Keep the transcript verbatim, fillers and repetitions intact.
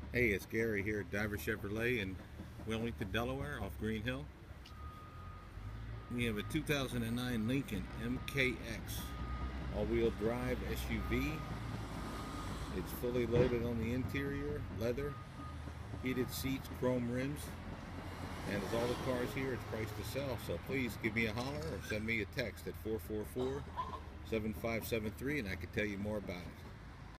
Hey, it's Gary here at Diver Chevrolet in Wilmington, Delaware, off Green Hill. We have a two thousand nine Lincoln M K X all-wheel drive S U V. It's fully loaded on the interior, leather, heated seats, chrome rims, and as all the cars here, it's priced to sell. So please give me a holler or send me a text at four four four, seven five seven three and I can tell you more about it.